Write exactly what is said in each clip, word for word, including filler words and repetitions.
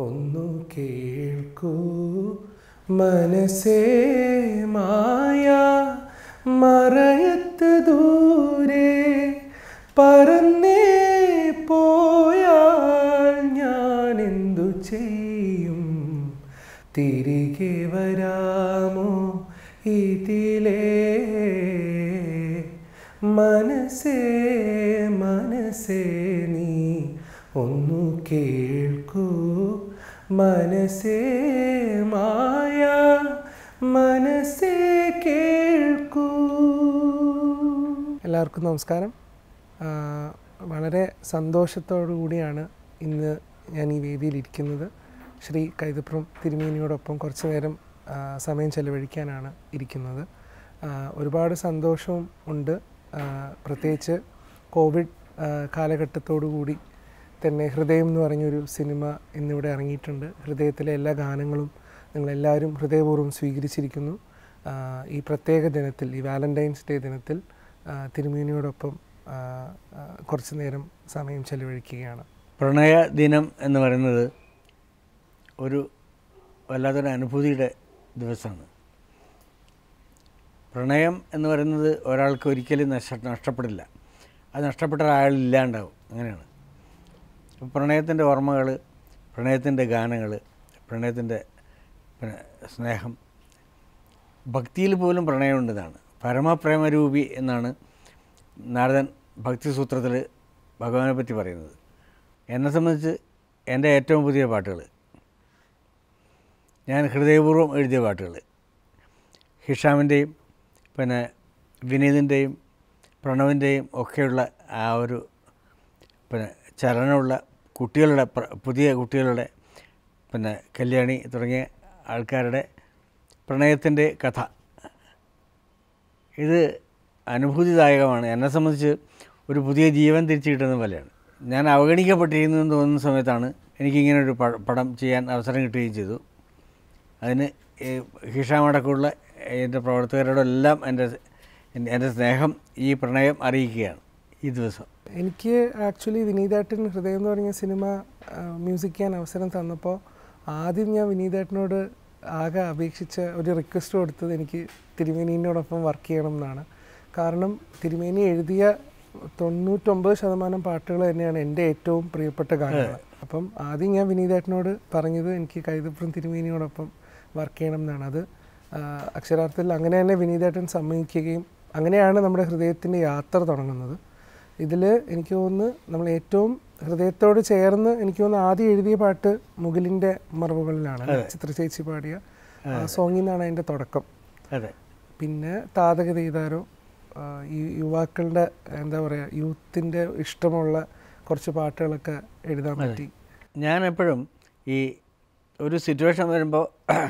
ഒന്നു കേൾക്കൂ മനസ്സേ മായ മറയത്ത് ദൂരെ പറന്നേ പോയാൽ ഞാൻ എന്തു ചെയ്യും തിരികെ വരാമോ ഇതിലേ മനസ്സേ മനസ്സേ നീ ഒന്നു കേൾക്കൂ മനസ്സേ മായ മനസ്സേ കേൾക്കൂ. എല്ലാവർക്കും നമസ്കാരം. വളരെ സന്തോഷത്തോടു കൂടിയാണ് ഇന്ന് ഞാൻ ഈ വേദിയിലിരിക്കുന്നത്. ശ്രീ കൈതപ്രം തിരുമേനിയോടൊപ്പം കുറച്ച് നേരം സമയം ചെലവഴിക്കാനാണ് ഇരിക്കുന്നത്. ഒരുപാട് സന്തോഷവും ഉണ്ട്. പ്രത്യേകിച്ച് കോവിഡ് കാലഘട്ടത്തോടു കൂടി തന്നെ ഹൃദയം എന്ന് പറഞ്ഞൊരു സിനിമ ഇന്നിവിടെ ഇറങ്ങിയിട്ടുണ്ട്. ഹൃദയത്തിലെ എല്ലാ ഗാനങ്ങളും നിങ്ങളെല്ലാവരും ഹൃദയപൂർവ്വം സ്വീകരിച്ചിരിക്കുന്നു. ഈ പ്രത്യേക ദിനത്തിൽ, ഈ വാലന്റൈൻസ് ഡേ ദിനത്തിൽ തിരുമേനിയോടൊപ്പം കുറച്ച് നേരം സമയം ചെലവഴിക്കുകയാണ്. പ്രണയ ദിനം എന്ന് പറയുന്നത് ഒരു വല്ലാത്തൊരു അനുഭൂതിയുടെ ദിവസമാണ്. പ്രണയം എന്ന് പറയുന്നത് ഒരാൾക്ക് ഒരിക്കലും നഷ്ട നഷ്ടപ്പെടില്ല അത് നഷ്ടപ്പെട്ട ഒരാളില്ലാണ്ടാവും. അങ്ങനെയാണ്. പ്രണയത്തിൻ്റെ ഓർമ്മകൾ, പ്രണയത്തിൻ്റെ ഗാനങ്ങൾ, പ്രണയത്തിൻ്റെ പിന്നെ സ്നേഹം, ഭക്തിയിൽ പോലും പ്രണയമുണ്ടെന്നാണ്. പരമപ്രേമരൂപി എന്നാണ് നാരദൻ ഭക്തിസൂത്രത്തിൽ ഭഗവാനെ പറ്റി പറയുന്നത്. എന്നെ സംബന്ധിച്ച് എൻ്റെ ഏറ്റവും പുതിയ പാട്ടുകൾ, ഞാൻ ഹൃദയപൂർവ്വം എഴുതിയ പാട്ടുകൾ, ഹിഷാമിൻ്റെയും പിന്നെ വിനീതിൻ്റെയും പ്രണവിൻ്റെയും ഒക്കെയുള്ള ആ ഒരു പിന്നെ ചലനമുള്ള കുട്ടികളുടെ പുതിയ കുട്ടികളുടെ പിന്നെ കല്യാണി തുടങ്ങിയ ആൾക്കാരുടെ പ്രണയത്തിൻ്റെ കഥ, ഇത് അനുഭൂതിദായകമാണ്. എന്നെ സംബന്ധിച്ച് ഒരു പുതിയ ജീവൻ തിരിച്ചു കിട്ടുന്ന പോലെയാണ്. ഞാൻ അവഗണിക്കപ്പെട്ടിരിക്കുന്നു എന്ന് തോന്നുന്ന സമയത്താണ് എനിക്കിങ്ങനൊരു പടം ചെയ്യാൻ അവസരം കിട്ടുകയും ചെയ്തു. അതിന് ഹിഷാമടക്കമുള്ള എൻ്റെ പ്രവർത്തകരോടെല്ലാം എൻ്റെ എൻ്റെ സ്നേഹം, ഈ പ്രണയം അറിയിക്കുകയാണ് ഈ ദിവസം. എനിക്ക് ആക്ച്വലി വിനീതേട്ടൻ ഹൃദയം എന്ന് പറഞ്ഞ സിനിമ മ്യൂസിക് ചെയ്യാൻ അവസരം തന്നപ്പോൾ ആദ്യം ഞാൻ വിനീതേട്ടനോട് ആകെ അപേക്ഷിച്ച ഒരു റിക്വസ്റ്റ് കൊടുത്തത് എനിക്ക് തിരുമേനിയോടൊപ്പം വർക്ക് ചെയ്യണം എന്നാണ്. കാരണം തിരുമേനി എഴുതിയ തൊണ്ണൂറ്റൊമ്പത് ശതമാനം പാട്ടുകൾ തന്നെയാണ് എൻ്റെ ഏറ്റവും പ്രിയപ്പെട്ട ഗാനങ്ങൾ. അപ്പം ആദ്യം ഞാൻ വിനീതേട്ടനോട് പറഞ്ഞത് എനിക്ക് കൈതപ്രം തിരുമേനിയോടൊപ്പം വർക്ക് ചെയ്യണം എന്നാണ്. അത് അക്ഷരാർത്ഥത്തിൽ അങ്ങനെ തന്നെ വിനീതേട്ടൻ സമ്മതിക്കുകയും അങ്ങനെയാണ് നമ്മുടെ ഹൃദയത്തിൻ്റെ യാത്ര തുടങ്ങുന്നത്. ഇതിൽ എനിക്ക് തോന്നുന്നു നമ്മൾ ഏറ്റവും ഹൃദയത്തോട് ചേർന്ന് എനിക്ക് തോന്നുന്നു ആദ്യം എഴുതിയ പാട്ട് മുകിലിൻ്റെ മറവുകളിലാണ്, ചിത്രചേച്ചി പാടിയ സോങ്ങിൽ നിന്നാണ് അതിൻ്റെ തുടക്കം. പിന്നെ താതക ചെയ്താരോ ഈ യുവാക്കളുടെ എന്താ പറയുക യൂത്തിൻ്റെ ഇഷ്ടമുള്ള കുറച്ച് പാട്ടുകളൊക്കെ എഴുതാൻ പറ്റി. ഞാൻ എപ്പോഴും ഈ ഒരു സിറ്റുവേഷൻ വരുമ്പോൾ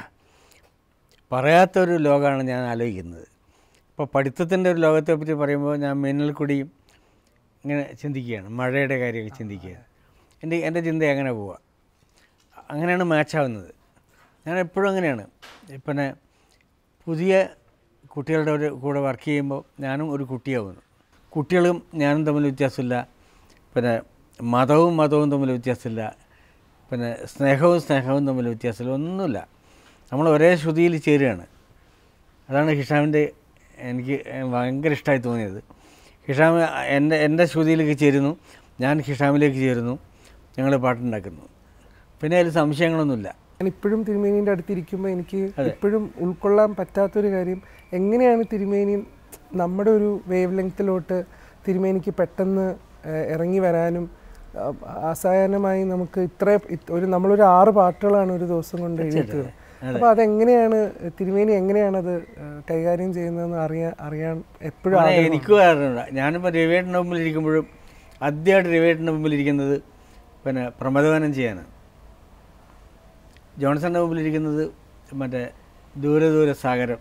പറയാത്തൊരു ലോകമാണ് ഞാൻ ആലോചിക്കുന്നത്. ഇപ്പോൾ പഠിത്തത്തിൻ്റെ ഒരു ലോകത്തെ പറ്റി പറയുമ്പോൾ ഞാൻ മിന്നൽക്കുടിയും ഇങ്ങനെ ചിന്തിക്കുകയാണ്, മഴയുടെ കാര്യമൊക്കെ ചിന്തിക്കുകയാണ്. എൻ്റെ എൻ്റെ ചിന്ത അങ്ങനെ പോവുക, അങ്ങനെയാണ് മാച്ചാവുന്നത്. ഞാൻ എപ്പോഴും അങ്ങനെയാണ്. പിന്നെ പുതിയ കുട്ടികളുടെ ഒരു കൂടെ വർക്ക് ചെയ്യുമ്പോൾ ഞാനും ഒരു കുട്ടിയാവുന്നു. കുട്ടികളും ഞാനും തമ്മിൽ വ്യത്യാസമില്ല, പിന്നെ മതവും മതവും തമ്മിൽ വ്യത്യാസമില്ല, പിന്നെ സ്നേഹവും സ്നേഹവും തമ്മിൽ വ്യത്യാസമില്ല, ഒന്നുമില്ല. നമ്മൾ ഒരേ ശ്രുതിയിൽ ചേരുകയാണ്. അതാണ് ഹിഷാമിൻ്റെ എനിക്ക് ഭയങ്കര ഇഷ്ടമായി തോന്നിയത്. ഹിഷാം എൻ്റെ എൻ്റെ ശ്രുതിയിലേക്ക് ചേരുന്നു, ഞാൻ ഹിഷാമിലേക്ക് ചേരുന്നു, ഞങ്ങൾ പാട്ടുണ്ടാക്കുന്നു. പിന്നെ അതിൽ സംശയങ്ങളൊന്നുമില്ല. ഞാൻ ഇപ്പോഴും തിരുമേനീൻ്റെ അടുത്തിരിക്കുമ്പോൾ എനിക്ക് ഇപ്പോഴും ഉൾക്കൊള്ളാൻ പറ്റാത്തൊരു കാര്യം, എങ്ങനെയാണ് തിരുമേനി നമ്മുടെ ഒരു വേവ് ലെങ്ത്തിലോട്ട് തിരുമേനിക്ക് പെട്ടെന്ന് ഇറങ്ങി വരാനും അസാധാരണമായി നമുക്ക് ഇത്ര ഒരു നമ്മളൊരു ആറ് പാട്ടുകളാണ് ഒരു ദിവസം കൊണ്ട് എഴുതിയത്. അപ്പോൾ അതെങ്ങനെയാണ് തിരുമേനി എങ്ങനെയാണത് കൈകാര്യം ചെയ്യുന്നതെന്ന് അറിയാൻ അറിയാൻ എപ്പോഴും എനിക്കും അറിയണ്ട. ഞാനിപ്പോൾ രവിയേട്ടൻ്റെ മുമ്പിലിരിക്കുമ്പോഴും ആദ്യമായിട്ട് രവിയേട്ടൻ്റെ മുമ്പിലിരിക്കുന്നത് പിന്നെ പ്രമദവനം ചെയ്യാനാണ്. ജോൺസൻ്റെ മുമ്പിലിരിക്കുന്നത് മറ്റേ ദൂരെ ദൂരെ സാഗരം.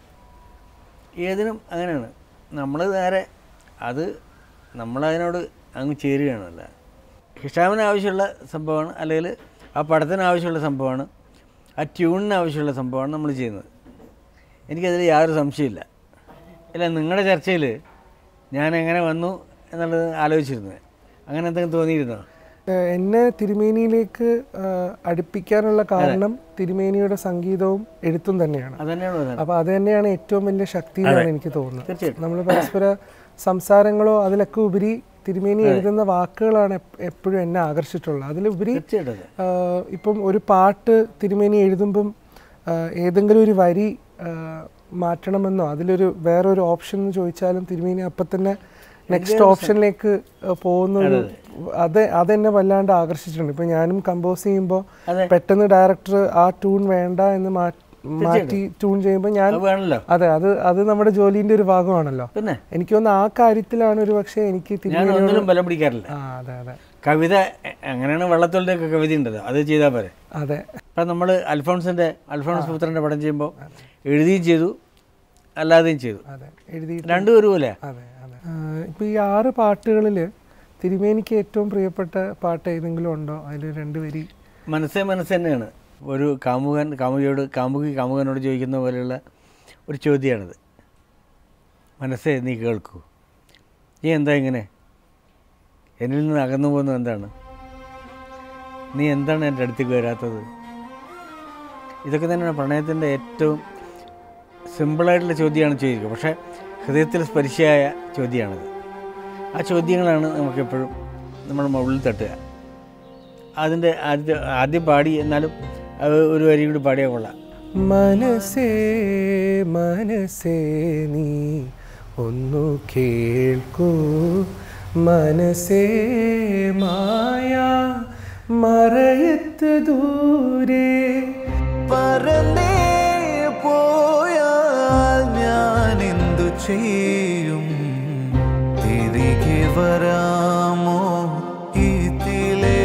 ഏതിനും അങ്ങനെയാണ്. നമ്മൾ നേരെ അത് നമ്മളതിനോട് അങ്ങ് ചേരുകയാണല്ല. ഹിഷാമിന് ആവശ്യമുള്ള സംഭവമാണ്, അല്ലെങ്കിൽ ആ പടത്തിന് ആവശ്യമുള്ള സംഭവമാണ്, ആ ട്യൂണിന് ആവശ്യമുള്ള സംഭവമാണ് നമ്മൾ ചെയ്യുന്നത്. എനിക്കതിൽ യാതൊരു സംശയമില്ല. ഇല്ല, നിങ്ങളുടെ ചർച്ചയിൽ ഞാൻ എങ്ങനെ വന്നു എന്നുള്ളത് ആലോചിച്ചിരുന്നത്. അങ്ങനെ എന്തെങ്കിലും തോന്നിയിരുന്നോ? എന്നെ തിരുമേനിയിലേക്ക് അടുപ്പിക്കാനുള്ള കാരണം തിരുമേനിയുടെ സംഗീതവും എഴുത്തും തന്നെയാണ്. അപ്പോൾ അത് തന്നെയാണ് ഏറ്റവും വലിയ ശക്തി എന്നാണ് എനിക്ക് തോന്നുന്നത്. നമ്മൾ പരസ്പര സംസാരങ്ങളോ അതിലൊക്കെ ഉപരി തിരുമേനി എഴുതുന്ന വാക്കുകളാണ് എപ്പോഴും എന്നെ ആകർഷിച്ചിട്ടുള്ളത്. അതിലുപരി ഇപ്പം ഒരു പാട്ട് തിരുമേനി എഴുതുമ്പം ഏതെങ്കിലും ഒരു വരി മാറ്റണമെന്നോ അതിലൊരു വേറൊരു ഓപ്ഷൻ എന്ന് ചോദിച്ചാലും തിരുമേനി അപ്പം തന്നെ നെക്സ്റ്റ് ഓപ്ഷനിലേക്ക് പോകുന്ന ഒരു അത് അതെന്നെ വല്ലാണ്ട് ആകർഷിച്ചിട്ടുണ്ട്. ഇപ്പം ഞാനും കമ്പോസ് ചെയ്യുമ്പോൾ പെട്ടെന്ന് ഡയറക്ടർ ആ ട്യൂൺ വേണ്ട എന്ന് മാറ്റി ട്യൂൺ ചെയ്യുമ്പോൾ ഞാൻ അതെ അത് അത് നമ്മുടെ ജോലിന്റെ ഒരു ഭാഗമാണല്ലോ. എനിക്ക് തോന്നുന്നു ആ കാര്യത്തിലാണ് ഒരു പക്ഷേ എനിക്ക് ബലം പിടിക്കാറില്ല. അതെ അതെ കവിത അങ്ങനെയാണ് വള്ളത്തോളിന്റെ ഒക്കെ കവിത ഉണ്ടല്ലോ, അത് ചെയ്താൽ പോരെ. അതെ ഇപ്പം നമ്മൾ അൽഫോൺസിന്റെ അൽഫോൺസ് പുത്രന്റെ പടം ചെയ്യുമ്പോൾ എഴുതിയും ചെയ്തു അല്ലാതെയും ചെയ്തു, രണ്ടും ഒരുപോലെ. അതെ അതെ ഇപ്പം ഈ ആറ് പാട്ടുകളിൽ തിരുമേനിക്ക് ഏറ്റവും പ്രിയപ്പെട്ട പാട്ട് ഏതെങ്കിലും ഉണ്ടോ? അതിൽ രണ്ട് വരി. മനസ്സേ മനസ്സ് തന്നെയാണ്. ഒരു കാമുകൻ കാമുകിയോട് കാമുകി കാമുകനോട് ചോദിക്കുന്ന പോലെയുള്ള ഒരു ചോദ്യമാണിത്. മനസ്സേ നീ കേൾക്കൂ, നീ എന്താ ഇങ്ങനെ എന്നിൽ നിന്ന് അകന്നു പോകുന്നത് എന്താണ്? നീ എന്താണ് എൻ്റെ അടുത്തേക്ക് വരാത്തത്? ഇതൊക്കെ തന്നെയാണ് പ്രണയത്തിൻ്റെ ഏറ്റവും സിമ്പിളായിട്ടുള്ള ചോദ്യമാണ് ചോദിക്കുക, പക്ഷേ ഹൃദയത്തിൽ സ്പർശിയായ ചോദ്യമാണിത്. ആ ചോദ്യങ്ങളാണ് നമുക്കെപ്പോഴും നമ്മുടെ ഉള്ളിൽ തട്ടുക. അതിൻ്റെ ആദ്യ ആദ്യം പാടി എന്നാലും അത് ഒരു വരി കൂടി പാടിയാൽ കൊള്ളാം. മനസ്സേ മനസ്സേ നീ ഒന്നു കേൾക്കൂ, മനസ്സേ മായ മറയത്ത് ദൂരെ പറന്നേ പോയാൽ ഞാൻ എന്തു ചെയ്യും, തിരികെ വരാമോ ഇതിലേ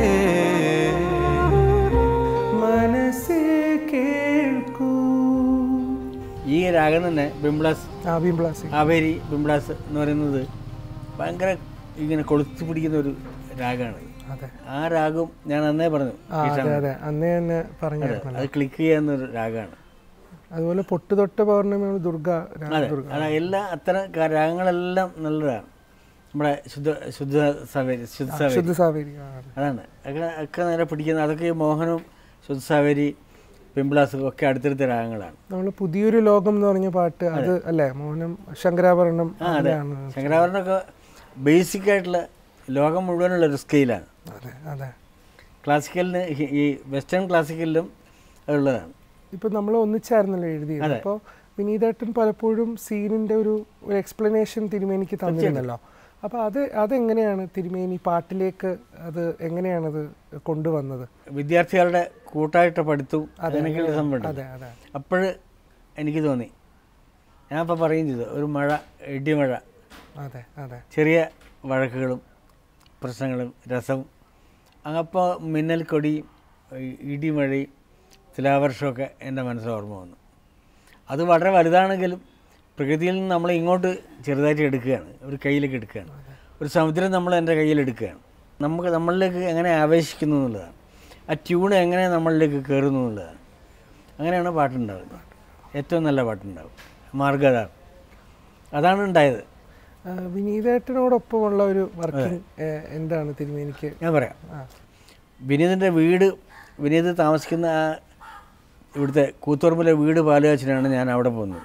മനസ്സേ കേൾക്കൂ. ഈ രാഗം തന്നെ ബിംബ്ലാസ് ബിംബ്ലാസ് ആവേരി ബിംബ്ലാസ് എന്ന് പറയുന്നത് ഭയങ്കര ഇങ്ങനെ കൊളുത്തി പിടിക്കുന്ന ഒരു രാഗമാണ്. ആ രാഗം ഞാൻ അന്നേ പറഞ്ഞു, അന്നേ തന്നെ പറഞ്ഞു, അത് ക്ലിക്ക് ചെയ്യാവുന്നൊരു രാഗമാണ്. അതുപോലെ പൊട്ട് തൊട്ട പൗർണമി ദുർഗ, അതെ എല്ലാ അത്തരം രാഗങ്ങളെല്ലാം നല്ലതാണ്. നമ്മുടെ ശുദ്ധ ശുദ്ധ സാവേരി ശുദ്ധ സാവേരി അതാണ് ഒക്കെ ഒക്കെ നേരെ പിടിക്കുന്നത്. അതൊക്കെ മോഹനും ശുദ്ധ സാവേരി പിംബ്ലാസും ഒക്കെ അടുത്തടുത്ത രാഗങ്ങളാണ്. നമ്മൾ പുതിയൊരു ലോകം എന്ന് പറഞ്ഞ പാട്ട് അത് അല്ലേ മോഹനം ശങ്കരാഭരണം. ആ അതെ, ശങ്കരാഭരണമൊക്കെ ബേസിക് ആയിട്ടുള്ള ലോകം മുഴുവനുള്ള ഒരു സ്കെയിലാണ്. അതെ അതെ ക്ലാസിക്കലിന് ഈ വെസ്റ്റേൺ ക്ലാസിക്കലിലും അതുള്ളതാണ്. ഇപ്പം നമ്മൾ ഒന്നിച്ചായിരുന്നല്ലോ എഴുതിയത്. അപ്പോൾ വിനീതേട്ടൻ പലപ്പോഴും സീനിൻ്റെ ഒരു ഒരു എക്സ്പ്ലനേഷൻ തിരുമേനിക്ക് തന്നിരുന്നല്ലോ. അപ്പോൾ അത് അതെങ്ങനെയാണ് തിരുമേനി പാട്ടിലേക്ക് അത് എങ്ങനെയാണത് കൊണ്ടുവന്നത്? വിദ്യാർത്ഥികളുടെ കൂട്ടായിട്ട് പഠിത്തവും അതിനൊക്കെയുള്ള സംഭവം. അതെ അതെ അപ്പോൾ എനിക്ക് തോന്നി, ഞാൻ ഇപ്പോൾ പറയുകയും ചെയ്തു, ഒരു മഴ ഇടിമഴ, അതെ അതെ ചെറിയ വഴക്കുകളും പ്രശ്നങ്ങളും രസവും, അങ്ങപ്പോൾ മിന്നൽ കൊടിയും ഇടിമഴയും തുലാവർഷമൊക്കെ എൻ്റെ മനസ്സിൽ ഓർമ്മ വന്നു. അത് വളരെ വലുതാണെങ്കിലും പ്രകൃതിയിൽ നിന്ന് നമ്മൾ ഇങ്ങോട്ട് ചെറുതായിട്ട് എടുക്കുകയാണ്, ഒരു കയ്യിലേക്ക് എടുക്കുകയാണ്. ഒരു സമുദ്രം നമ്മൾ എൻ്റെ കയ്യിലെടുക്കുകയാണ്. നമുക്ക് നമ്മളിലേക്ക് എങ്ങനെ ആവേശിക്കുന്നു എന്നുള്ളതാണ്, ആ ട്യൂൺ എങ്ങനെ നമ്മളിലേക്ക് കയറുന്നു എന്നുള്ളതാണ്. അങ്ങനെയാണ് പാട്ടുണ്ടാവുന്നത്. ഏറ്റവും നല്ല പാട്ടുണ്ടാവും. മാർഗദാർ അതാണ് ഉണ്ടായത്. വിനീതേട്ടനോടൊപ്പമുള്ള ഒരു വർക്കിംഗ് എന്താണ് തിരുമേനിക്ക്? ഞാൻ പറയാം. വിനീതിൻ്റെ വീട്, വിനീത് താമസിക്കുന്ന ആ ഇവിടുത്തെ കൂത്തുപറമ്പിലെ വീട് പാലുകാച്ചിനാണ് ഞാൻ അവിടെ പോകുന്നത്.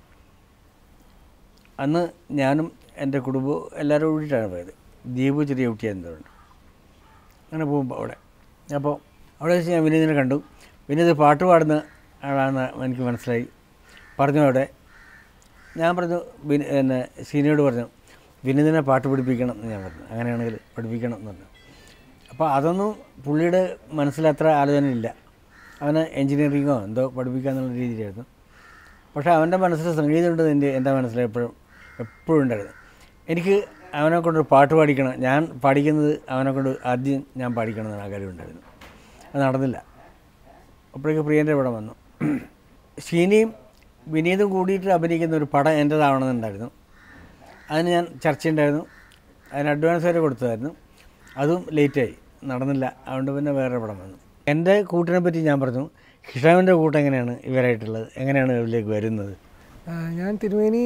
അന്ന് ഞാനും എൻ്റെ കുടുംബവും എല്ലാവരും കൂടിയിട്ടാണ് പോയത്. ദീപു ചെറിയ കുട്ടിയായിരുന്നതുകൊണ്ട് അങ്ങനെ പോകുമ്പോൾ അവിടെ അപ്പോൾ അവിടെ വെച്ച് ഞാൻ വിനീതിനെ കണ്ടു. വിനീത് പാട്ട് പാടുന്ന ആളാണെന്ന് എനിക്ക് മനസ്സിലായി. പറഞ്ഞു അവിടെ ഞാൻ പറഞ്ഞു, വിനി എന്നെ സീനിയോട് പറഞ്ഞു വിനീതിനെ പാട്ട് പഠിപ്പിക്കണം എന്ന് ഞാൻ പറഞ്ഞു. അങ്ങനെയാണെങ്കിൽ പഠിപ്പിക്കണം എന്ന് പറഞ്ഞു. അപ്പോൾ അതൊന്നും പുള്ളിയുടെ മനസ്സിലത്ര ആലോചനയില്ല. അവന് എൻജിനീയറിങ്ങോ എന്തോ പഠിപ്പിക്കുക എന്നുള്ള രീതിയിലായിരുന്നു. പക്ഷേ അവൻ്റെ മനസ്സിൽ സംഗീതം ഉണ്ടെന്ന് എൻ്റെ എൻ്റെ മനസ്സിൽ എപ്പോഴും എപ്പോഴും ഉണ്ടായിരുന്നു. എനിക്ക് അവനെ കൊണ്ട് പാട്ട് പാടിക്കണം, ഞാൻ പാടിക്കുന്നത് അവനെ കൊണ്ട് ആദ്യം ഞാൻ പാടിക്കണം എന്നാണ് ആഗ്രഹം ഉണ്ടായിരുന്നു. അത് നടന്നില്ല. അപ്പോഴേക്ക് പ്രിയൻ്റെ പടം വന്നു. ഷീനിയും വിനീതും കൂടിയിട്ട് അഭിനയിക്കുന്ന ഒരു പടം എൻ്റേതാവണമെന്നുണ്ടായിരുന്നു. അതിന് ഞാൻ ചർച്ചയുണ്ടായിരുന്നു. അതിന് അഡ്വാൻസ് വരെ കൊടുത്തതായിരുന്നു. അതും ലേറ്റായി, നടന്നില്ല. അതുകൊണ്ട് പിന്നെ വേറെ പടം വന്നു. എൻ്റെ കൂട്ടിനെ പറ്റി ഞാൻ പറഞ്ഞു, ഹിഷാമിൻ്റെ കൂട്ട് എങ്ങനെയാണ് ഇവരായിട്ടുള്ളത്, എങ്ങനെയാണ് ഇവരിലേക്ക് വരുന്നത്? ഞാൻ തിരുമേനി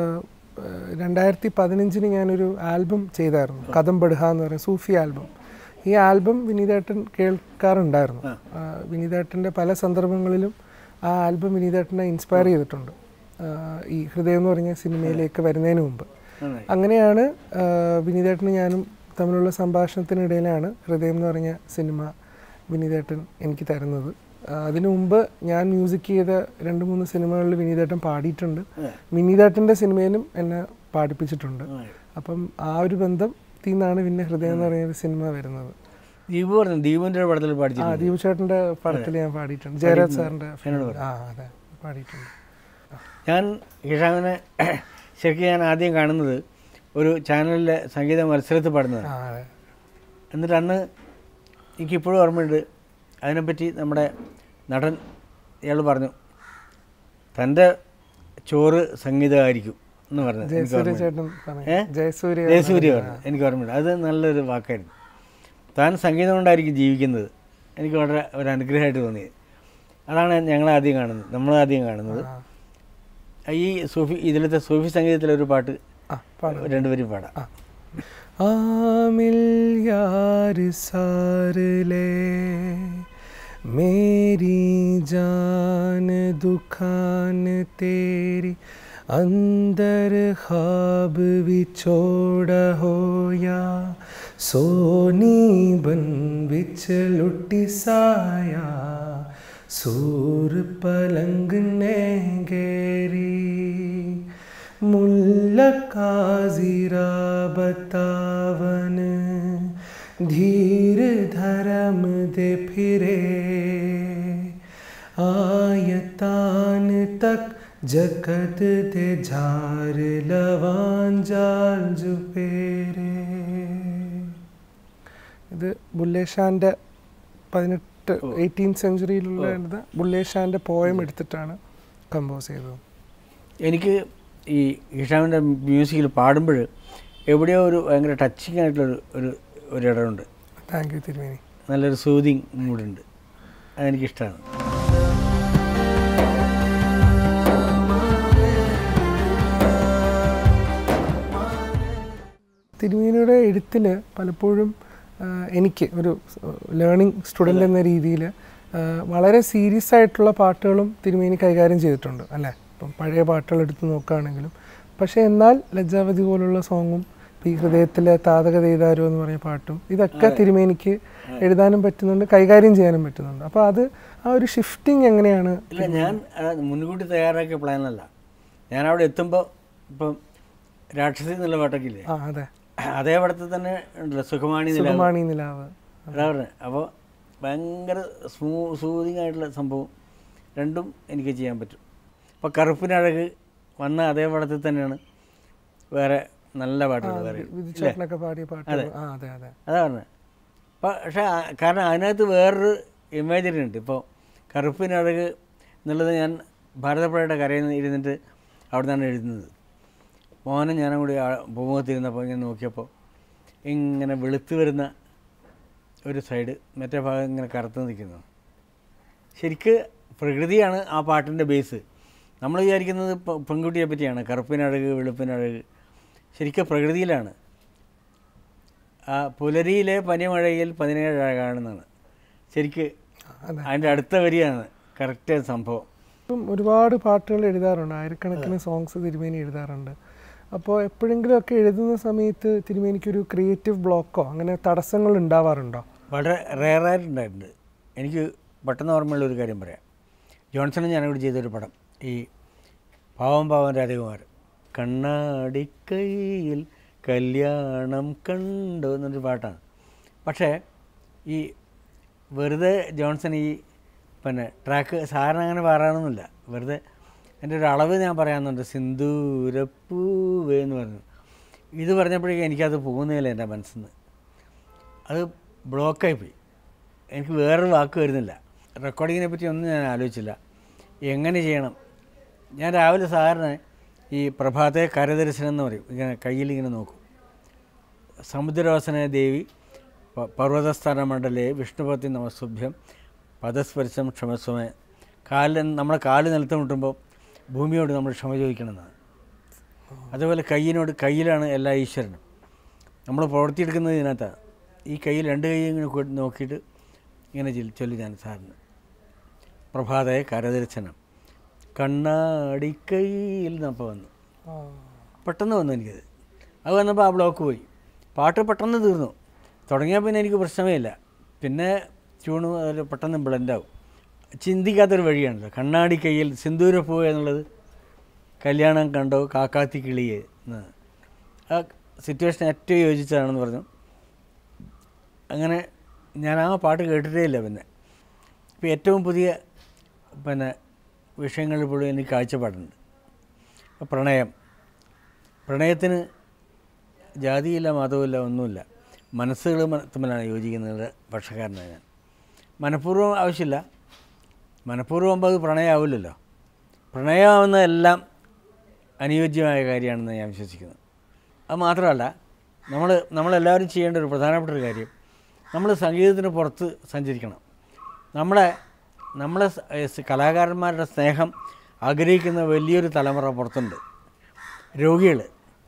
രണ്ടായിരത്തി പതിനഞ്ചിന് ഞാനൊരു ആൽബം ചെയ്തായിരുന്നു, കദം ബഡ്ഹ എന്ന് പറയുന്ന സൂഫി ആൽബം. ഈ ആൽബം വിനീതേട്ടൻ കേൾക്കാറുണ്ടായിരുന്നു. വിനീതേട്ടൻ്റെ പല സന്ദർഭങ്ങളിലും ആ ആൽബം വിനീതേട്ടനെ ഇൻസ്പയർ ചെയ്തിട്ടുണ്ട് ഈ ഹൃദയം എന്ന് പറഞ്ഞ സിനിമയിലേക്ക് വരുന്നതിന് മുമ്പ്. അങ്ങനെയാണ് വിനീതേട്ടനും ഞാനും തമ്മിലുള്ള സംഭാഷണത്തിനിടയിലാണ് ഹൃദയം എന്ന് പറഞ്ഞ സിനിമ വിനീതേട്ടൻ എനിക്ക് തരുന്നത്. അതിനു മുമ്പ് ഞാൻ മ്യൂസിക് ചെയ്ത രണ്ട് മൂന്ന് സിനിമകളിൽ വിനീതേട്ടൻ പാടിയിട്ടുണ്ട്. വിനീതേട്ടൻ്റെ സിനിമയിലും എന്നെ പാടിപ്പിച്ചിട്ടുണ്ട്. അപ്പം ആ ഒരു ബന്ധം തീന്നാണ് പിന്നെ ഹൃദയം എന്ന് പറയുന്ന സിനിമ വരുന്നത്. ദീപു പറഞ്ഞു ദീപുവിൻ്റെ പടത്തിൽ പാടി. ആ ദീപു ചേട്ടൻ്റെ പടത്തിൽ ഞാൻ പാടിയിട്ടുണ്ട്. ജയരാജ് സാറിൻ്റെ. ആ അതെ പാടിയിട്ടുണ്ട്. ഞാൻ ഹിഷാമിനെ ശരിക്കും ഞാൻ ആദ്യം കാണുന്നത് ഒരു ചാനലിലെ സംഗീത മത്സരത്തിൽ പാടുന്നതാണ്. എന്നിട്ട് അന്ന് എനിക്കിപ്പോഴും ഓർമ്മയുണ്ട്. അതിനെപ്പറ്റി നമ്മുടെ നടൻ ഇയാൾ പറഞ്ഞു തൻ്റെ ചോറ് സംഗീതമായിരിക്കും എന്ന് പറഞ്ഞു. ജയസൂര്യ പറഞ്ഞു. എനിക്ക് ഓർമ്മയുണ്ട്. അത് നല്ലൊരു വാക്കായിരുന്നു. താൻ സംഗീതം കൊണ്ടായിരിക്കും ജീവിക്കുന്നത്. എനിക്ക് വളരെ ഒരു അനുഗ്രഹമായിട്ട് തോന്നിയത്. അതാണ് ഞങ്ങളാദ്യം കാണുന്നത്, നമ്മളാദ്യം കാണുന്നത്. ഈ സൂഫി ഇതിലത്തെ സൂഫി സംഗീതത്തിലൊരു പാട്ട് രണ്ടുപേരും പാടാം. ആമിൽ യാർ സാരലേ മേരി ജാൻ ദുഖാൻ തേരി अंदर ख्वाब विछोड़ होया सोनी बन बिच लुटी साया सूर पलंग ने गेरी मुल्लका ज़ीरा बतावन धीर धर्म दे फिरे आयतान तक जगत दे झार लवान जाल जुपेरे. ഇത് ബുല്ലേ ഷാൻ്റെ പതിനെട്ട് എയ്റ്റീൻ സെഞ്ച്വറിയിലുള്ള ബുല്ലേ ഷാൻ്റെ പോയം എടുത്തിട്ടാണ് കമ്പോസ് ചെയ്തത്. എനിക്ക് ഈ ഹിഷാമിൻ്റെ മ്യൂസിക്കിൽ പാടുമ്പോൾ എവിടെയോ ഒരു ഭയങ്കര ടച്ചിങ് ആയിട്ടുള്ളൊരു ഒരു ഒരു ഇടമുണ്ട്. താങ്ക് യു തിരുമേനി. നല്ലൊരു സൂതിങ് മൂഡുണ്ട്. അതെനിക്കിഷ്ടമാണ്. തിരുമേനിയുടെ എഴുത്തിൽ പലപ്പോഴും എനിക്ക് ഒരു ലേണിംഗ് സ്റ്റുഡൻ്റ് എന്ന രീതിയിൽ വളരെ സീരിയസ് ആയിട്ടുള്ള പാട്ടുകളും തിരുമേനി കൈകാര്യം ചെയ്തിട്ടുണ്ട് അല്ലേ. ഇപ്പം പഴയ പാട്ടുകൾ എടുത്ത് നോക്കുകയാണെങ്കിലും പക്ഷേ എന്നാൽ ലജ്ജാവതി പോലുള്ള സോങ്ങും ഈ ഹൃദയത്തിലെ താതക ചെയ്താരോ എന്ന് പറഞ്ഞ പാട്ടും ഇതൊക്കെ തിരുമേനിക്ക് എഴുതാനും പറ്റുന്നുണ്ട്, കൈകാര്യം ചെയ്യാനും പറ്റുന്നുണ്ട്. അപ്പോൾ അത് ആ ഒരു ഷിഫ്റ്റിംഗ് എങ്ങനെയാണ്? ഇല്ല, ഞാൻ മുൻകൂട്ടി തയ്യാറാക്കിയ പ്ലാനല്ല. ഞാൻ അവിടെ എത്തുമ്പോൾ ഇപ്പം രാക്ഷസി എന്നുള്ള പാട്ടൊക്കെ ഇല്ലേ, ആ അതെ, അതേ പടത്തിൽ തന്നെ ഉണ്ടല്ലോ സുഖമാണി സുഖമാണി നിലാവ്. അതാ പറഞ്ഞത്. അപ്പോൾ ഭയങ്കര സ്മൂ സൂതിങ് ആയിട്ടുള്ള സംഭവം രണ്ടും എനിക്ക് ചെയ്യാൻ പറ്റും. അപ്പോൾ കറുപ്പിനഴക് വന്ന അതേ പടത്തിൽ തന്നെയാണ് വേറെ നല്ല പാട്ടുകൾ വേറെ പാടിയ പാട്ട്. അതെ അതാ പറഞ്ഞത്. പക്ഷേ കാരണം അതിനകത്ത് വേറൊരു ഇമാജിനറി ഉണ്ട്. ഇപ്പോൾ കറുപ്പിനഴക് എന്നുള്ളത് ഞാൻ ഭാരതപ്പുഴയുടെ കരയിൽ ഇരുന്നിട്ട് അവിടെ നിന്നാണ് എഴുതുന്നത്. മോഹനും ഞാനും കൂടി ഭൂമുഖത്തിരുന്നപ്പോൾ ഇങ്ങനെ നോക്കിയപ്പോൾ ഇങ്ങനെ വെളുത്ത് വരുന്ന ഒരു സൈഡ്, മറ്റേ ഭാഗം ഇങ്ങനെ കറുത്ത് നിൽക്കുന്നു. ശരിക്ക് പ്രകൃതിയാണ് ആ പാട്ടിൻ്റെ ബേസ്. നമ്മൾ വിചാരിക്കുന്നത് പെൺകുട്ടിയെ പറ്റിയാണ്, കറുപ്പിനഴക് വെളുപ്പിനഴക്. ശരിക്കും പ്രകൃതിയിലാണ്. ആ പുലരിയിലെ പനിമഴയിൽ പതിനേഴ് അഴകാണെന്നാണ് ശരിക്ക് അതിൻ്റെ അടുത്ത വരിയാണ് കറക്റ്റ് സംഭവം. ഒരുപാട് പാട്ടുകൾ എഴുതാറുണ്ട്, ആയിരക്കണക്കിന് സോങ്സ് തിരുമേനി എഴുതാറുണ്ട്. അപ്പോൾ എപ്പോഴെങ്കിലുമൊക്കെ എഴുതുന്ന സമയത്ത് തിരുമേനിക്കൊരു ക്രിയേറ്റീവ് ബ്ലോക്കോ അങ്ങനെ തടസ്സങ്ങൾ ഉണ്ടാവാറുണ്ടോ? വളരെ റെയറായിട്ടുണ്ടായിട്ടുണ്ട്. എനിക്ക് പെട്ടെന്ന് ഓർമ്മയുള്ള ഒരു കാര്യം പറയാം. ജോൺസണും ഞാനിവിടെ ചെയ്തൊരു പടം, ഈ പാവം പാവം രാജകുമാരൻ, കണ്ണാടിക്കൈയിൽ കല്യാണം കണ്ടു എന്നൊരു പാട്ടാണ്. പക്ഷേ ഈ വെറുതെ ജോൺസൺ ഈ പിന്നെ ട്രാക്ക് സാധാരണ അങ്ങനെ പാടാനൊന്നുമില്ല, വെറുതെ എൻ്റെ ഒരു അളവ് ഞാൻ പറയാമെന്നുണ്ട്, സിന്ദൂരപ്പൂവേ എന്ന് പറഞ്ഞു. ഇത് പറഞ്ഞപ്പോഴേക്കും എനിക്കത് പോകുന്നില്ല എൻ്റെ മനസ്സിൽ നിന്ന്. അത് ബ്ലോക്കായിപ്പോയി. എനിക്ക് വേറൊരു വാക്ക് വരുന്നില്ല. റെക്കോർഡിങ്ങിനെ പറ്റി ഒന്നും ഞാൻ ആലോചിച്ചില്ല, എങ്ങനെ ചെയ്യണം. ഞാൻ രാവിലെ സാധാരണ ഈ പ്രഭാതത്തെ കരദർശനം എന്ന് പറയും, ഇങ്ങനെ കയ്യിലിങ്ങനെ നോക്കും. സമുദ്രവാസന ദേവി പർവ്വതസ്ഥാന മണ്ഡലേ വിഷ്ണുപതി നമസ്തുഭ്യം പദസ്പർശം ക്ഷമസ്വമേ. കാലിൽ നമ്മുടെ കാല് നിലത്ത് മുട്ടുമ്പോൾ ഭൂമിയോട് നമ്മൾ ക്ഷമ ചോദിക്കണമെന്നാണ്. അതുപോലെ കയ്യിനോട്, കയ്യിലാണ് എല്ലാ ഈശ്വരനും. നമ്മൾ പ്രവർത്തിയെടുക്കുന്നത് ഇതിനകത്താണ്. ഈ കയ്യിൽ രണ്ട് കൈ ഇങ്ങനെ നോക്കിയിട്ട് ഇങ്ങനെ ചൊല്ലി ഞാൻ സാറിന് പ്രഭാതയെ കരദർശനം കണ്ണാടിക്കൈയിൽ നിന്നപ്പോൾ വന്നു. പെട്ടെന്ന് വന്നു എനിക്കത്. അത് വന്നപ്പോൾ ആ ബ്ലോക്ക് പോയി. പാട്ട് പെട്ടെന്ന് തീർന്നു. തുടങ്ങിയാൽ പിന്നെ എനിക്ക് പ്രശ്നമേ ഇല്ല. പിന്നെ ട്യൂണ് അതിൽ പെട്ടെന്ന് ബ്ലെൻഡാവും. ചിന്തിക്കാത്തൊരു വഴിയാണല്ലോ. കണ്ണാടി കയ്യിൽ സിന്ദൂരപ്പൂവ് എന്നുള്ളത് കല്യാണം കണ്ടോ കാക്കാത്തി കിളിയെ എന്ന്. ആ സിറ്റുവേഷൻ ഏറ്റവും യോജിച്ചതാണെന്ന് പറഞ്ഞു. അങ്ങനെ ഞാൻ ആ പാട്ട് കേട്ടിട്ടേ ഇല്ല. പിന്നെ ഇപ്പോൾ ഏറ്റവും പുതിയ പിന്നെ വിഷയങ്ങളിൽ പോലും എനിക്ക് കാഴ്ചപ്പാടുണ്ട്. പ്രണയം പ്രണയത്തിന് ജാതിയില്ല മതവുമില്ല ഒന്നുമില്ല. മനസ്സുകൾ തമ്മിലാണ് യോജിക്കുന്നത് പക്ഷക്കാരനാണ് ഞാൻ. മനഃപൂർവ്വം ആവശ്യമില്ല. മനഃപൂർവ്വം ആകുമ്പോൾ അത് പ്രണയമാവില്ലല്ലോ. പ്രണയമാവുന്നതെല്ലാം അനുയോജ്യമായ കാര്യമാണെന്ന് ഞാൻ വിശ്വസിക്കുന്നു. അത് മാത്രമല്ല, നമ്മൾ നമ്മളെല്ലാവരും ചെയ്യേണ്ട ഒരു പ്രധാനപ്പെട്ട ഒരു കാര്യം, നമ്മൾ സംഗീതത്തിന് പുറത്ത് സഞ്ചരിക്കണം. നമ്മളെ നമ്മളെ കലാകാരന്മാരുടെ സ്നേഹം ആഗ്രഹിക്കുന്ന വലിയൊരു തലമുറ പുറത്തുണ്ട്. രോഗികൾ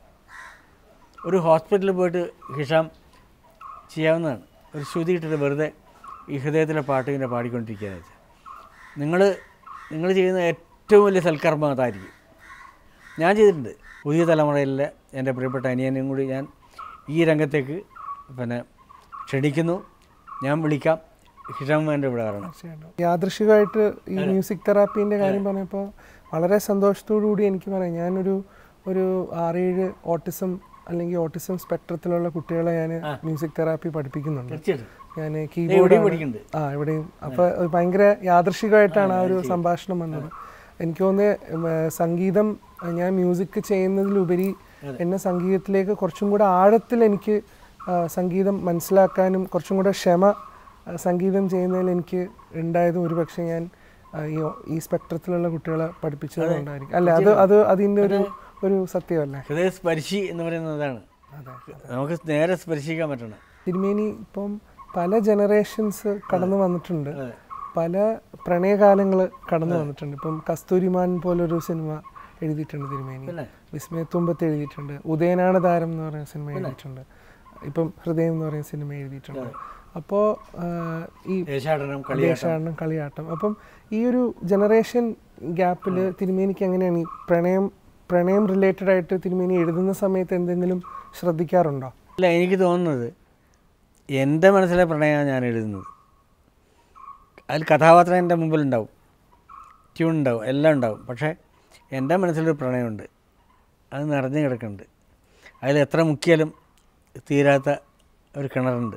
ഒരു ഹോസ്പിറ്റലിൽ പോയിട്ട് ഹിഷാം ചെയ്യാവുന്നതാണ്. ഒരു ശ്രുതി ഇട്ടിട്ട് വെറുതെ ഈ ഹൃദയത്തിലെ പാട്ട് ഇങ്ങനെ പാടിക്കൊണ്ടിരിക്കുകയെന്ന് വെച്ചാൽ നിങ്ങൾ നിങ്ങൾ ചെയ്യുന്ന ഏറ്റവും വലിയ സൽക്കർമ്മം അതായിരിക്കും. ഞാൻ ചെയ്തിട്ടുണ്ട്. പുതിയ തലമുറയിലെ എൻ്റെ പ്രിയപ്പെട്ട അനിയനെയും കൂടി ഞാൻ ഈ രംഗത്തേക്ക് പിന്നെ ക്ഷണിക്കുന്നു. ഞാൻ വിളിക്കാം. ഹിഷാം എൻ്റെ ഇവിടെ വരണം. യാദൃശികമായിട്ട് ഈ മ്യൂസിക് തെറാപ്പീൻ്റെ കാര്യം പറഞ്ഞപ്പോൾ വളരെ സന്തോഷത്തോടു കൂടി എനിക്ക് പറയാം, ഞാനൊരു ഒരു ആറേഴ് ഓട്ടിസം അല്ലെങ്കിൽ ഓട്ടിസം സ്പെക്ട്രത്തിലുള്ള കുട്ടികളെ ഞാൻ മ്യൂസിക് തെറാപ്പി പഠിപ്പിക്കുന്നുണ്ട്. ഞാൻ കീബോർഡ് ആ ഇവിടെയും. അപ്പോൾ ഭയങ്കര യാദൃശികമായിട്ടാണ് ആ ഒരു സംഭാഷണം വന്നത്. എനിക്ക് തോന്നുന്നത് സംഗീതം ഞാൻ മ്യൂസിക് ചെയ്യുന്നതിലുപരി എന്നെ സംഗീതത്തിലേക്ക് കുറച്ചും കൂടെ ആഴത്തിൽ എനിക്ക് സംഗീതം മനസ്സിലാക്കാനും കുറച്ചും കൂടെ ക്ഷമ സംഗീതം ചെയ്യുന്നതിൽ എനിക്ക് ഉണ്ടായതും ഒരു പക്ഷേ ഞാൻ ഈ ഈ സ്പെക്ട്രത്തിലുള്ള കുട്ടികളെ പഠിപ്പിച്ചതുകൊണ്ടായിരിക്കും. അല്ല, അത് അത് അതിൻ്റെ ഒരു ഒരു സത്യമല്ലേ. ഹൃദയ സ്പർശി എന്ന് പറയുന്നതാണ്. നമുക്ക് നേരെ സ്പർശിക്കാൻ പറ്റണം. തിരുമേനി ഇപ്പം പല ജനറേഷൻസ് കടന്നു വന്നിട്ടുണ്ട്. പല പ്രണയകാലങ്ങൾ കടന്നു വന്നിട്ടുണ്ട്. ഇപ്പം കസ്തൂരിമാൻ പോലൊരു സിനിമ എഴുതിയിട്ടുണ്ട് തിരുമേനി. വിസ്മയത്തുമ്പത്ത് എഴുതിയിട്ടുണ്ട്. ഉദയനാണ് താരം എന്ന് പറയുന്ന സിനിമ എഴുതിയിട്ടുണ്ട്. ഇപ്പം ഹൃദയം എന്ന് പറയുന്ന സിനിമ എഴുതിയിട്ടുണ്ട്. അപ്പോൾ ഈ ദേശാടനം കളിയാട്ടം. അപ്പം ഈ ഒരു ജനറേഷൻ ഗ്യാപ്പിൽ തിരുമേനിക്ക് എങ്ങനെയാണ് ഈ പ്രണയം പ്രണയം റിലേറ്റഡ് ആയിട്ട് തിരുമേനി എഴുതുന്ന സമയത്ത് എന്തെങ്കിലും ശ്രദ്ധിക്കാറുണ്ടോ? അല്ല, എനിക്ക് തോന്നുന്നത് എൻ്റെ മനസ്സിലെ പ്രണയമാണ് ഞാൻ എഴുതുന്നത്. അതിൽ കഥാപാത്രം എൻ്റെ മുമ്പിലുണ്ടാവും, ട്യൂൺ ഉണ്ടാവും, എല്ലാം ഉണ്ടാവും. പക്ഷേ എൻ്റെ മനസ്സിലൊരു പ്രണയമുണ്ട്. അത് നിറഞ്ഞു കിടക്കുന്നുണ്ട്. അതിൽ എത്ര മുക്കിയാലും തീരാത്ത ഒരു കിണറുണ്ട്.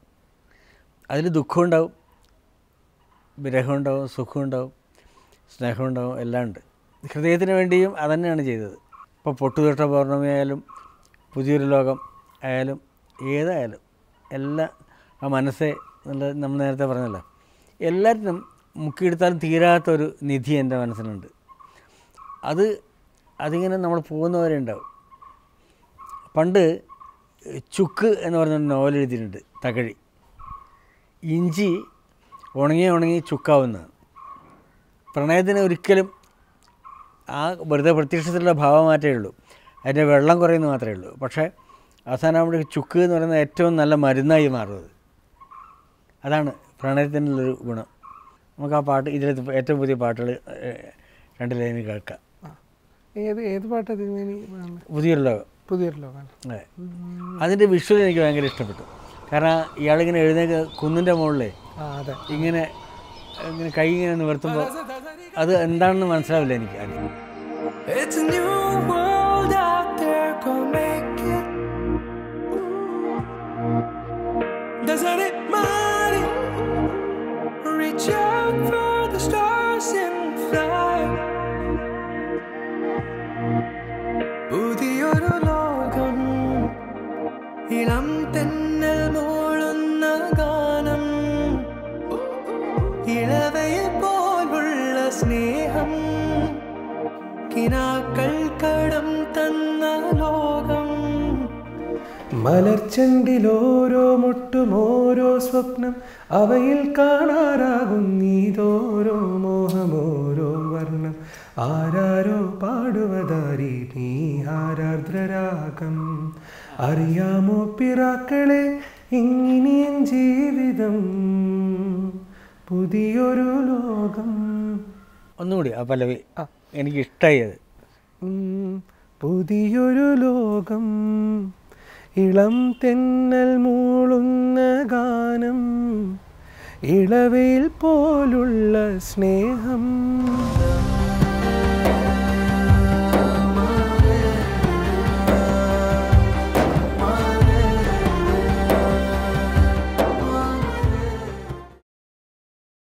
അതിൽ ദുഃഖമുണ്ടാവും, വിരഹമുണ്ടാവും, സുഖമുണ്ടാവും, സ്നേഹമുണ്ടാവും, എല്ലാം ഉണ്ട്. ഹൃദയത്തിന് വേണ്ടിയും അതന്നെയാണ് ചെയ്തത്. ഇപ്പോൾ പൊട്ടുതൊട്ട പൗർണമി ആയാലും പുതിയൊരു ലോകം ആയാലും ഏതായാലും എല്ലാം ആ മനസ്സെ നല്ല നമ്മൾ നേരത്തെ പറഞ്ഞല്ലോ, എല്ലാറ്റിനും മുക്കിയെടുത്താലും തീരാത്തൊരു നിധി എൻ്റെ മനസ്സിലുണ്ട്. അത് അതിങ്ങനെ നമ്മൾ പോകുന്നവരെ ഉണ്ടാവും. പണ്ട് ചുക്ക് എന്ന് പറഞ്ഞൊരു നോവൽ എഴുതിയിട്ടുണ്ട് തകഴി. ഇഞ്ചി ഉണങ്ങി ഉണങ്ങി ചുക്കാവുന്നതാണ്. പ്രണയത്തിന് ഒരിക്കലും ആ വെറുതെ പ്രത്യക്ഷത്തിലുള്ള ഭാവമാറ്റമേ ഉള്ളൂ, അതിൻ്റെ വെള്ളം കുറയുന്നത് മാത്രമേ ഉള്ളൂ. പക്ഷേ അവസാനമാകുമ്പോഴേക്ക് ചുക്ക് എന്ന് പറയുന്നത് ഏറ്റവും നല്ല മരുന്നായി മാറുന്നത്. അതാണ് പ്രണയത്തിനുള്ളൊരു ഗുണം. നമുക്ക് ആ പാട്ട് ഇതിലെ ഏറ്റവും പുതിയ പാട്ടുകൾ രണ്ട് ലൈനിൽ കേൾക്കാം. ഏത് ഏത് പാട്ടാണ് തിരുമേനി? പുതിയൊരു ലോകം. പുതിയൊരു ലോകം. അതെ, അതിൻ്റെ വിഷ്വൽ എനിക്ക് ഭയങ്കര ഇഷ്ടപ്പെട്ടു. കാരണം ഇയാളിങ്ങനെ എഴുന്നേക്ക് കുന്നിൻ്റെ മുകളിലേ ഇങ്ങനെ ഇങ്ങനെ കൈ ഇങ്ങനെ നിവർത്തുമ്പോൾ അത് എന്താണെന്ന് മനസ്സിലാവില്ല എനിക്ക് ആദ്യം. ഇളം തെന്നൽ മൂളുന്ന ഗാനം, ഇളവയിൽ പോലുള്ള സ്നേഹം, കിനാക്കൾ കടം തന്ന ലോകം. മലർച്ചെണ്ടിലോരോ മുട്ടും ഓരോ സ്വപ്നം, അവയിൽ കാണാറാകും നീതോരോ മോഹമോരോ വർണ്ണം. ആരാരോ പാടുവതാരി നീ ആരാർദ്രരാഗം. അറിയാമോ പിറാക്കളെ ഇനിയൻ ജീവിതം പുതിയൊരു ലോകം. ഒന്നുകൂടി ആ പല്ലവി എനിക്കിഷ്ടമായി അത്. ഉം, പുതിയൊരു ലോകം, ഇളം തെന്നൽ മൂളുന്ന ഗാനം, ഇളവയിൽ പോലുള്ള സ്നേഹം.